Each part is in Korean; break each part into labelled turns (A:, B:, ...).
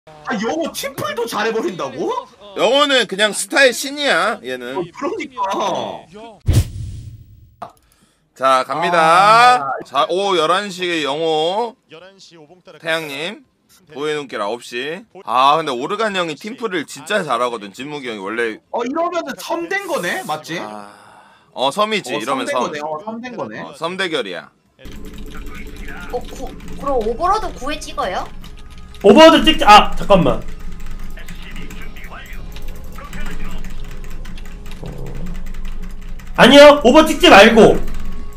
A: 아 영어 팀플도 잘해버린다고?
B: 영어는 그냥 스타일 신이야 얘는.
A: 그러니까.
B: 자 갑니다. 자, 오후 11시 영호 태양님 보의 눈길 9시. 아 근데 오르간 형이 팀플을 진짜 잘하거든. 진무기 형이 원래.
A: 이러면은 섬된 거네? 맞지?
B: 섬이지. 이러면 섬.
A: 섬된 거네.
B: 섬 대결이야.
C: 그럼 오버로드 9회 찍어요?
D: 오버워드 찍자. 아 잠깐만. 아니요 오버 찍지 말고.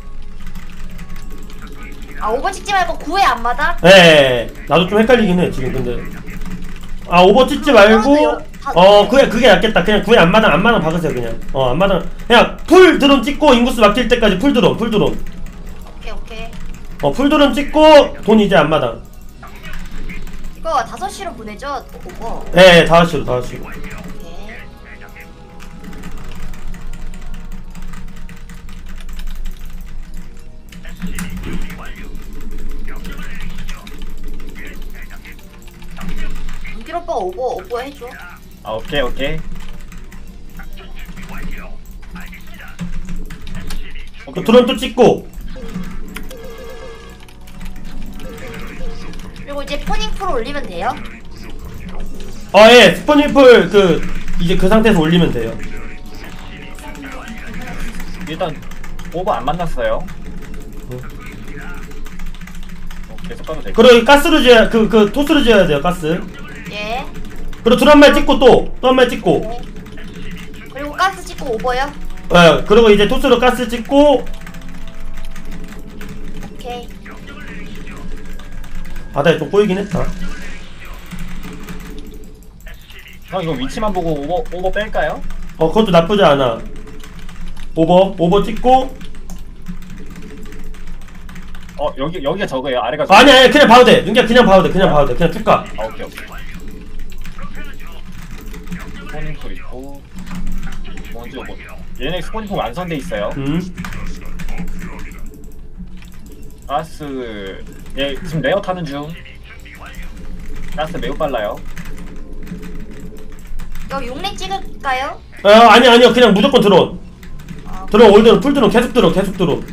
C: 아 오버 찍지 말고 9회 안 맞아?
D: 네 나도 좀 헷갈리긴 해 지금. 근데 오버 찍지 말고 그게 낫겠다. 그냥 9회 안마당 박으세요. 그냥 안마당 그냥 풀 드론 찍고 인구수 막힐 때까지 풀 드론.
C: 오케이.
D: 풀 드론 찍고 돈 이제 안마당.
C: 이거 5시로 보내죠? 오버.
D: 네 5시로.
C: 오케이. 윤길 오빠가 오버 해줘.
E: 오케이.
D: 그 드론 또 찍고.
C: 그리고 이제 포닝 프로 올리면 돼요?
D: 예 스포니풀 이제 그 상태에서 올리면 돼요.
E: 일단 오버 안 만났어요. 계속 가도 돼.
D: 그리고 가스로 지어야 토스로 지어야 돼요. 가스.
C: 예.
D: 그리고 드론 한 마리 찍고 또 한 마리 찍고.
C: 네. 그리고 가스 찍고 오버요?
D: 그리고 이제 토스로 가스 찍고.
C: 오케이.
D: 바다에 좀 꼬이긴 했다.
E: 이거 위치만 보고 오버 뺄까요?
D: 그것도 나쁘지 않아. 오버 찍고.
E: 여기가 저거예요. 아래가
D: 아니 그냥 봐도 돼. 윤기야 그냥 봐도 돼. 그냥 쭉 가.
E: 오케이. 스포닝풀 있고 뭔지 오버. 얘네 스포닝풀 완성돼 있어요. 가스 지금 레어 타는 중. 가스 매우 빨라요.
C: 여기 용렉 찍을까요?
D: 아니요 그냥 무조건 드론. 드론 올드론 풀드론 계속 드론.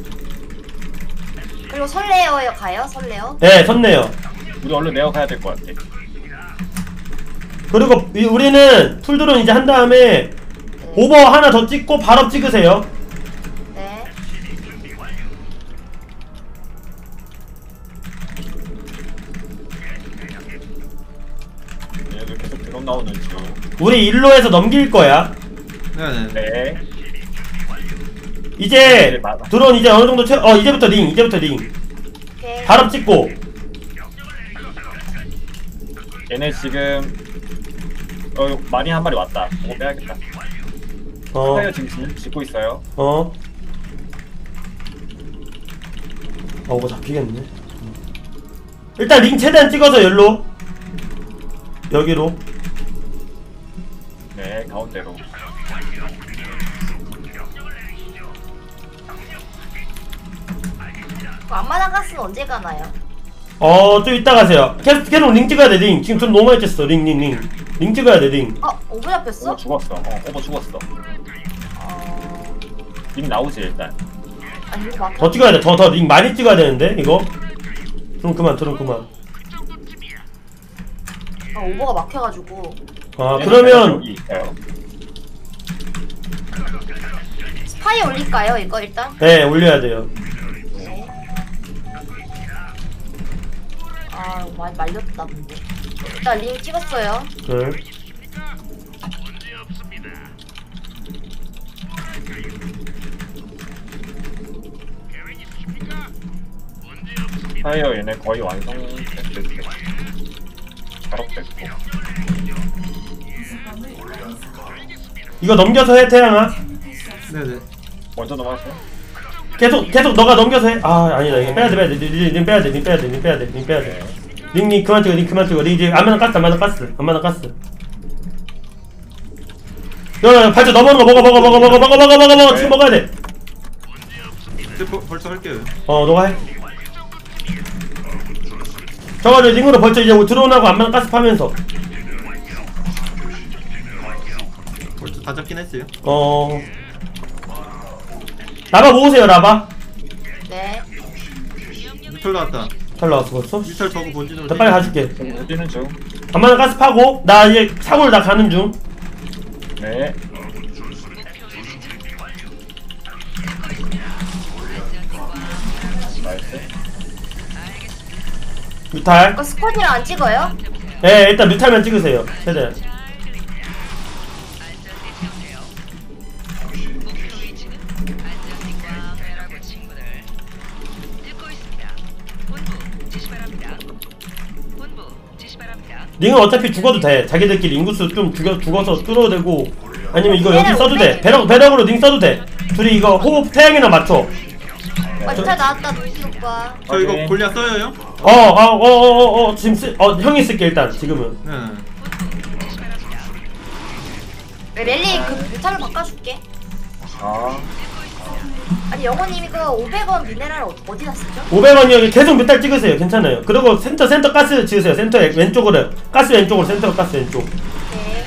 C: 그리고 설레어요 가요? 설레어?
D: 네 선네요.
E: 우리 얼른 레어 가야 될 것 같아.
D: 그리고 우리는 풀드론 이제 한 다음에 오버 하나 더 찍고 바로 찍으세요.
C: 네.
E: 얘들 계속 드론 나오는 중.
D: 우리 일로에서 넘길 거야.
E: 네.
D: 이제 드론 이제 어느 정도 이제부터 링.
C: 오케이.
D: 바로 찍고.
E: 얘네 지금 마린 한 마리 왔다. 이거 빼야겠다. 스파이어 지금 짓고 있어요.
D: 뭐 잡히겠네. 일단 링 최대한 찍어서 열로. 여기로.
E: 네, 가운데로.
C: 앞마당 가스는 언제 가나요?
D: 좀 이따 가세요. 계속 링 찍어야 돼. 링 지금 좀 너무 많이 쳤어. 링 찍어야 돼. 링.
C: 오버 잡혔어?
E: 오버 죽었어. 오버 죽었어. 링 나오지 일단.
C: 아니 이거 막.
D: 더 찍어야 돼. 더 링 많이 찍어야 되는데 이거. 드론 그만.
C: 오버가 막혀가지고.
D: 그러면
E: 여기 있어요.
C: 스파이 올릴까요 이거 일단?
D: 네 올려야 돼요.
C: 많이 말렸다 근데. 일단 링 찍었어요.
D: 네.
E: 스파이어 얘네 거의 완성됐을 때. 작업됐고.
D: 이거 넘겨서 해 태양아.
A: 네네.
E: 먼저 넘어갔어요?
D: 계속 너가 넘겨서 해. 아니다 이거 빼야 돼. 링 빼야 돼. 링 그만 찍어. 링 이제 안마당 가스. 야 발전 넘어오는 거 먹어. 지금 먹어야 돼.
A: 벌써 할게요.
D: 너가 해. 저거를 링으로 벌쳐 이제 드론하고 안만 가스 파면서.
A: 벌써 다 잡긴 했어요.
D: 라바 모으세요 라바.
C: 네.
A: 뮤탈 나왔다.
D: 잘 나왔어 벌써?
A: 뮤탈 저거 본진으로.
D: 나 빨리 가줄게.
E: 어디는 중.
D: 안만 가스 파고 나 이제 사고를 다 가는 중.
E: 네. 나이스.
D: 뮤탈.
C: 이거 스쿼드랑 안 찍어요?
D: 예 일단 뮤탈만 찍으세요 최대한. 링은 어차피 죽어도 돼. 자기들끼리 인구수 좀 죽어서 뚫어도 되고 아니면 이거 여기 써도 돼. 배럭으로 링 써도 돼. 둘이 이거 호흡 태양이나 맞춰.
C: 뮤탈 나왔다 노지 오빠.
A: 저 이거 골리앗 써요 형?
D: 지금 형이 쓸게 일단 지금은.
A: 네.
C: 랠리 그 뮤탈로 바꿔줄게.
E: 아.
C: 아니 영호님 이거 500원 미네랄 어디다 쓰죠?
D: 500원이 여기 계속 뮤탈 찍으세요. 괜찮아요. 그리고 센터 가스 지으세요. 센터 왼쪽으로 가스 왼쪽으로 센터 가스 왼쪽.
C: 네.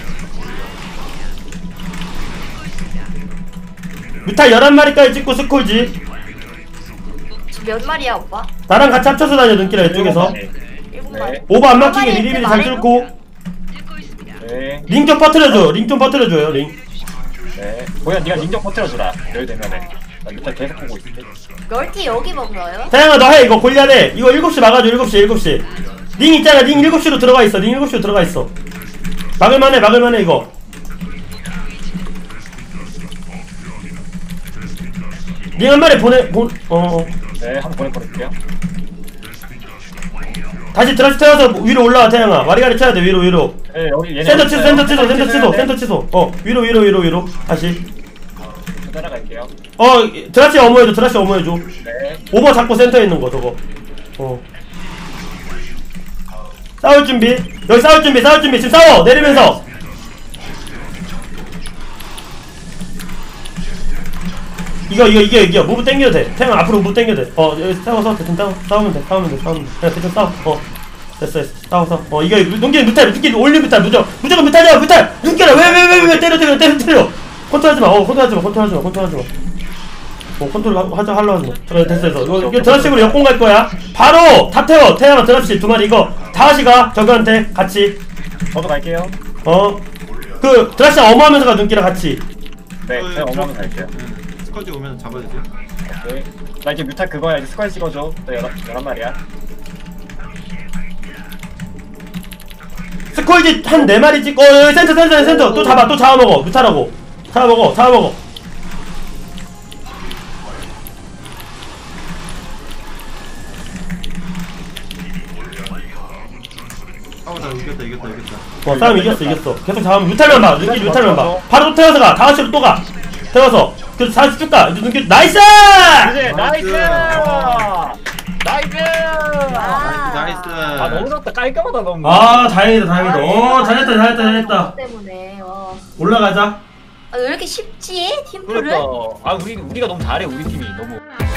D: 뮤탈 11마리까지 찍고 스콜지.
C: 지금 몇 마리야 오빠?
D: 나랑 같이 합쳐서 다녀 눈길아 이쪽에서.
C: 7마리.
D: 오버 안 막히게
C: 한 마리에
D: 미리미리
C: 그
D: 잘
C: 말해도?
D: 뚫고.
E: 네.
D: 링 좀 퍼뜨려줘. 링 좀 퍼뜨려줘요 링.
E: 네. 보야 네가 링정 퍼뜨려주라. 여기 되면은. 나 일단 계속 보고 있을게.
C: 멀티 여기 먹어요?
D: 태양아 너 해 이거 골리앗해. 이거 7시 막아줘 7시. 링 있잖아 링 7시로 들어가 있어. 링 7시로 들어가 있어. 막을만해 이거. 링 한 마리
E: 네, 한번 보내버릴게요.
D: 다시 드라시 태워서 위로 올라와 태양아. 와리가리 쳐야 돼 위로.
E: 네, 여기 얘네.
D: 센터 취소. 위로. 다시.
E: 따라갈게요.
D: 드라시 어머해줘.
E: 네.
D: 오버 잡고 센터에 있는 거 저거. 싸울 준비. 여기 싸울 준비. 지금 싸워. 내리면서. 이겨. 무브 땡겨도 돼. 태양 앞으로 무브 땡겨도 돼. 여기 싸워. 대충 싸우면 돼. 그냥 대충 싸워. 됐어. 싸워. 이거 눈길 올린 뮤탈 무조건 뮤탈이야. 눈길아 왜 때려. 컨트롤하지 마. 하려고 하지 마. 그래, 됐어. 이거 드랍식으로 역공 갈 거야. 바로 다 태워. 태양아 드랍식 2마리 이거 다시 가. 저거한테 같이.
E: 저도 갈게요.
D: 그 드랍식 어마하면서 가 눈길아 같이.
E: 네, 제가 어머니 갈게요.
A: 스쿼지 오면 잡아주세요.
E: 오케이. 나 이제 뮤탈 그거야. 이제 스쿼드 찍어줘. 나 11마리야.
D: 스콜지 한 4마리 찍고 여기 센터 또 잡아먹어. 뮤탈하고 잡아먹어.
A: 이겼다.
D: 싸움 이겼어. 계속 잡으면 뮤탈만 봐. 뮤탈만 봐. 바로 또 태워서 가. 5시로 또 가. 태워서 그 4시 쭉 가. 눈길 나이스!
E: 이제 나이스!
A: 나이스.
E: 아 너무 좋다. 깔끔하다 너무.
D: 다행이다. 잘했다.
C: 때문에
D: 올라가자.
C: 왜 이렇게 쉽지? 팀플을?
E: 그러니까. 아 우리가 너무 잘해. 우리 팀이 너무.